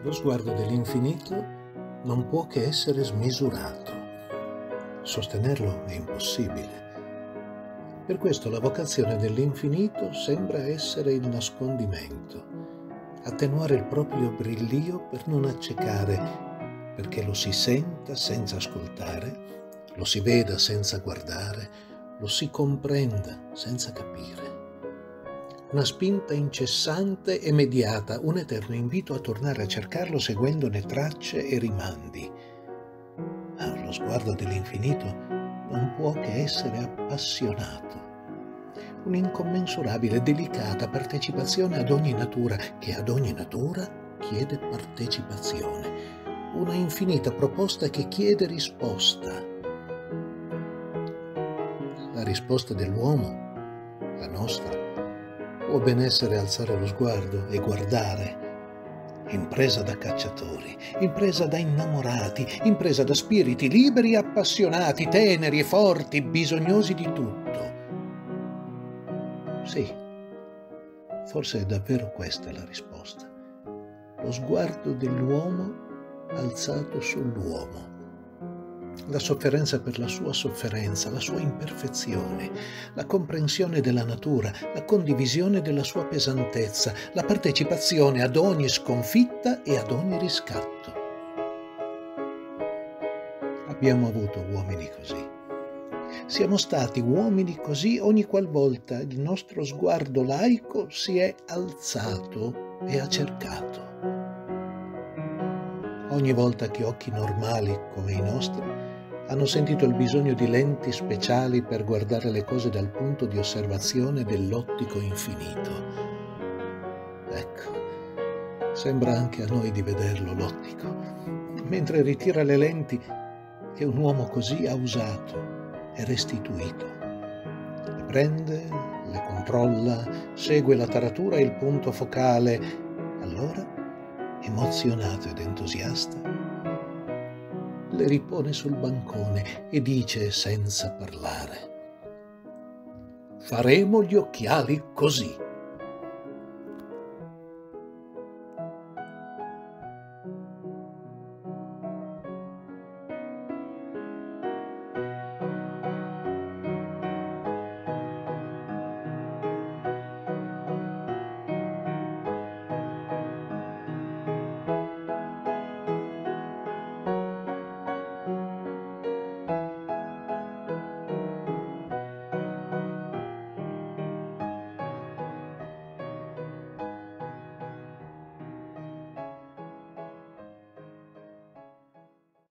Lo sguardo dell'infinito non può che essere smisurato. Sostenerlo è impossibile. Per questo la vocazione dell'infinito sembra essere il nascondimento, attenuare il proprio brillio per non accecare, perché lo si senta senza ascoltare, lo si veda senza guardare, lo si comprenda senza capire. Una spinta incessante e mediata, un eterno invito a tornare a cercarlo seguendone tracce e rimandi. Ma lo sguardo dell'infinito non può che essere appassionato. Un'incommensurabile, delicata partecipazione ad ogni natura, che ad ogni natura chiede partecipazione. Una infinita proposta che chiede risposta. La risposta dell'uomo, la nostra, può ben essere alzare lo sguardo e guardare, impresa da cacciatori, impresa da innamorati, impresa da spiriti liberi e appassionati, teneri e forti, bisognosi di tutto. Sì, forse è davvero questa la risposta. Lo sguardo dell'uomo alzato sull'uomo. La sofferenza per la sua sofferenza, la sua imperfezione, la comprensione della natura, la condivisione della sua pesantezza, la partecipazione ad ogni sconfitta e ad ogni riscatto. Abbiamo avuto uomini così. Siamo stati uomini così ogni qualvolta il nostro sguardo laico si è alzato e ha cercato. Ogni volta che occhi normali come i nostri hanno sentito il bisogno di lenti speciali per guardare le cose dal punto di osservazione dell'ottico infinito. Ecco, sembra anche a noi di vederlo l'ottico, mentre ritira le lenti che un uomo così ha usato e restituito. Le prende, le controlla, segue la taratura e il punto focale. Allora, emozionato ed entusiasta, le ripone sul bancone e dice senza parlare: «Faremo gli occhiali così».